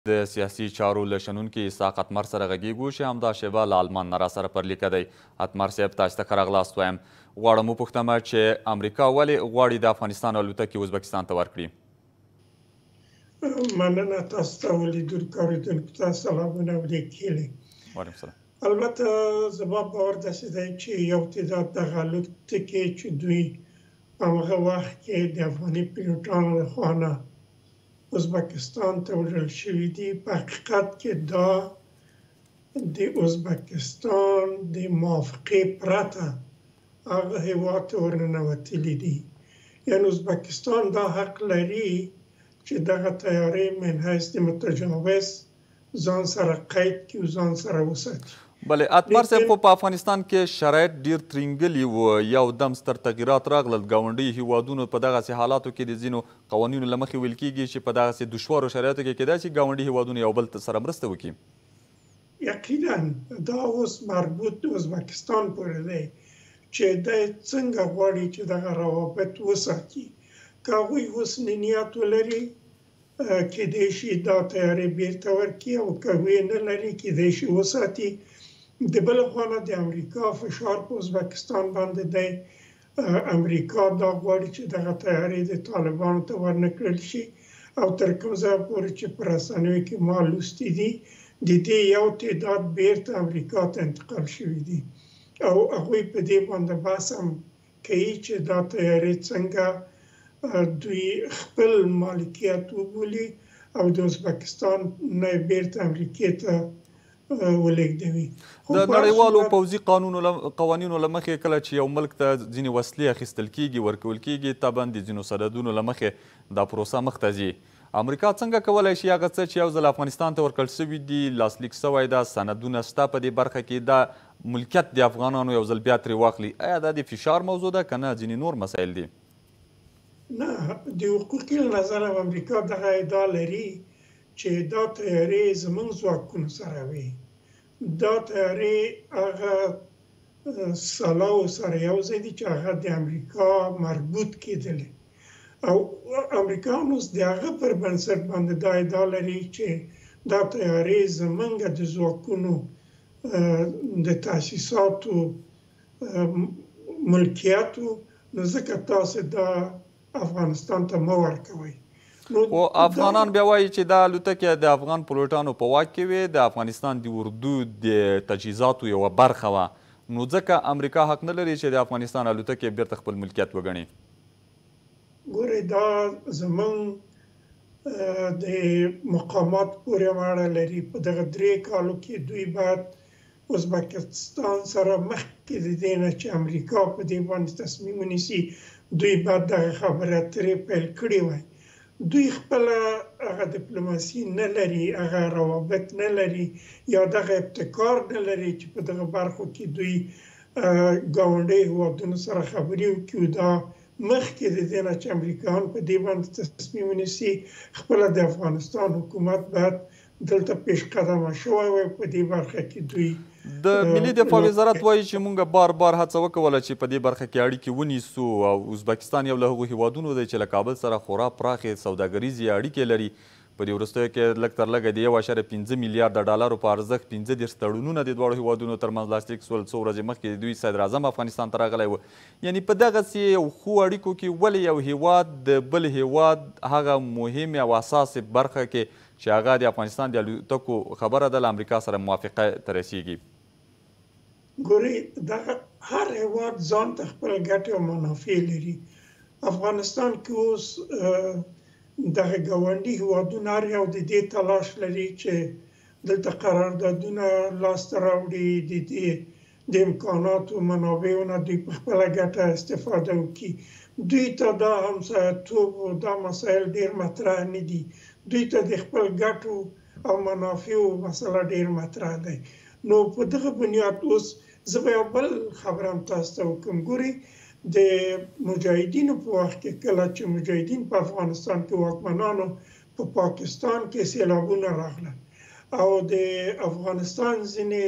د سیاسي چارو له شنونکي اسحاق اتمر سره غږیږو چې همدا شیبه له آلمان نه راسره پر لیکه دی. اتمر صاحب تاسو ته ښه راغلاست وایم. غواړم وپوښتمه چې امریکا ولې غواړي د افغانستان الوتکې ازبکستان ته ورکړي؟ مننه تاسو ته ولیدونکو اورېدونکو ته سلامونه ولیکې وعلیکم السلام. البته زما باور داسې دی چې یو تعداد دغه الوتکې چې دوی په هغه وخت کې د افغاني پیلوټانو لخوا نه ازبکستان ته وړل شوي دي، په حقیقت کې دا د ازبکستان د موافقې پرته هغه هېواد ته ورننوتلي دي. یعنې ازبکستان دا حق لري چې دغه طیارې من حیث د متجاوز ځان سره قید کړي او ځان سره وساتي. بله اتمر صاحب، خو په افغانستان کې شرایط ډیر ترینګلي وو، یو دم ستر تغیرات راغلل. ګاونډي هیوادونو په دغسې حالاتو کې د ځینو قوانینو له مخې ویل کېږي چې په دغسې دشوارو شرایطو کې کیدای شي ګاونډي هیوادونه یو بل سره مرسته وکړي. یقینا دا اوس مربوط د ازبکستان پورې دی چې دی څنګه غواړي چې دغه روابط وساتي. که هغوی اوس نیت ولري کیدای شي دا طیارې بیرته ورکړي، او که هغوی نه لري کیدای شي وساتي. د بل خوا نه د امریکا فشار په ازبکستان باندې دی. امریکا دا غواړي چې دغه طیارې د طالبانو ته ورنه کړل شي، او تر کوم ځایه پورې چې په رسنیو کې ما لوستي دي د دې یو تعداد بیرته امریکا ته انتقال شوي دي، او هغوی په دې باندې بحث هم کوي چې دا طیارې څنګه دوی خپل مالکیت وبولي او د ازبکستان نه بیرته امریکې ته ولېږدوي. د نړیوالو پوځي قوانینو له مخې کله چې یو ملک ته ځینې وسلې اخیستل کیږي، ورکول کیږي، طبعا د ځینو سرحدونو له مخې دا پروسه مخ ته ځي. امریکا څنګه کولی شي هغه څه چې یو ځل افغانستان ته ورکړل شوي دي، لاسلیک شوی ده، سندونه شته په دې برخه کې، دا ملکیت د افغانانو یو ځل بیا ترې واخلي؟ آیا دا د فشار موضوع ده که نه ځینې نور مسایل دي؟ نه، د حقوقي له نظره امریکا دغه ادعا لري چې دا طیارې زموږ ځواکونو سره وي. دا طیارې هغه سلاو سره یو ځای دي چې هغه د امریکا مربوط کېدلې، او امریکایان اوس د هغه پر بنسټ باندې دا ادعا لري چې دا طیارې زموږ د ځواکونو د تاسیساتو ملکیتو، نو ځکه تاسو دا افغانستان ته مه ورکوئ. خو افغانان بیا وایي چې دا الوتکې د افغان پلوټانو په واک کې وې، د افغانستان د اردو د تجهیزاتو یوه برخه وه، نو ځکه امریکا حق نه لري چې د افغانستان الوتکې بیرته خپل ملکیت وګڼي. ګورئ، دا زموږ د مقامات پورې اړه لري. په دغه 3 کالو کې دوی باید ازبکستان سره مخکې د دې نه چې امریکا په دې باندې تصمیم ونیسي، دوی باید دغه خبرې اترې پیل کړې وای. دوی خپل هغه ډیپلوماسي نه لري، هغه روابط نه لري، یا دغه ابتکار نه لري چې په دغه برخو کې دوی ګاونډي هیوادونو سره خبرې وکړي. دا مخکې د دې نه چې امریکایان په دې باندې تصمیم ونیسي، خپله د افغانستان حکومت باید دلته پیش قدمه شوی وای په دې برخه کې. دوی د ملي دفاع وزارت وایي چې موږ بار بار هڅه وکوله چې په دې برخه کې اړیکې ونیسو، او ازبکستان یو له هغو هیوادونو دی چې له کابل سره خورا پراخې سوداګریزې اړیکې لري. په دې وروستیو کې لږ تر لږه د 1.5 میلیارده ډالرو په ارزښت 15 تړونونه د دواړو هیوادونو ترمنځ لاسلیک شول. څو ورځې مخکې دوی صدر اعظم افغانستان ته راغلی و. یعنې په دغسې یو ښو اړیکو کې ولې یو هیواد د بل هیواد هغه مهمې او اساسې برخه کې چې هغه د افغانستان د الوتکو خبره ده له امریکا سره موافقه ته رسیږي؟ ګورئ، دغه هر هیواد ځان ته خپل ګټې او منافع لري. افغانستان کې اوس دغه ګاونډي هیوادونه هر یو د دې تلاش لري چې دلته قراردادونه لاسته راوړي، د دې د امکاناتو منابعو نه دوی په خپله ګټه استفاده وکړي. دوی ته دا همسایه‌توب او دا مسایل ډېر مطرح نه دي. دوی ته د خپل ګټو او منافعو مسله ډېر مطرح دی. نو په دغه بنیاد اوس زه به یو بل خبره هم تاسو ته وکړم. ګورئ، د مجاهدینو په وخت کې کله چې مجاهدین په افغانستان کې واکمنانو، په پاکستان کې سیلابونه راغلل، او د افغانستان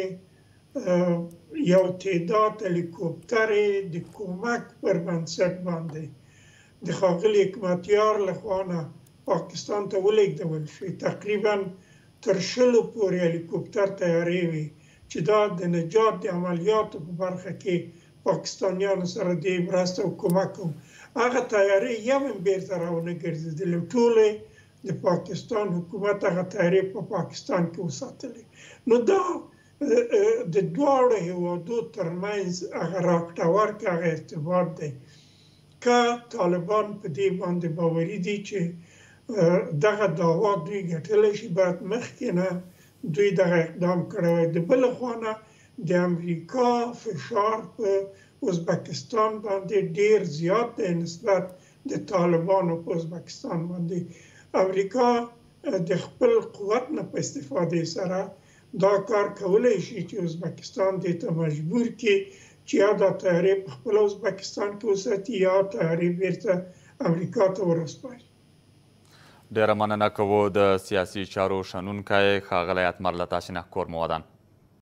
ځینې یو تعداد هلیکوپټرې د کومک پر بنسټ باندې د ښاغلي حکمتیار لخوا نه پاکستان ته ولېږدول شوې. تقریبا تر 100 پورې هلیکوپټر تیارې وي چې دا د نجات د عملیاتو په برخه کې پاکستانیانو سره د مرسته او کومک کوم. هغه تیارې یو هم بیرته راونه ګرځېدلې، ټولې د پاکستان حکومت هغه تیارې په پاکستان کې وساتلې. نو دا د دواړو هیوادو ترمنځ هغه راکړه ورکړه هغه ارتباط دی. که طالبان په دې باندې باوري دي چې دغه دعوا دوی ګټلی شي، باید مخکې نه دوی دغه اقدام کړی وای. د بله خوا نه د امریکا فشار په ازبکستان باندې ډیر زیات دی نسبت د طالبانو په ازبکستان باندې. امریکا د خپل قوت نه په استفادې سره دا کار کولی شي چې ازبکستان دې ته مجبور کړي چې یا دا طیارې په خپل ازبکستان کې وساتي یا طیارې بیرته امریکا ته ورسپاري. ډیره مننه کوو د سیاسي چارو شنونکی ښاغلی اتمر له تاسې نه کور مو ودان.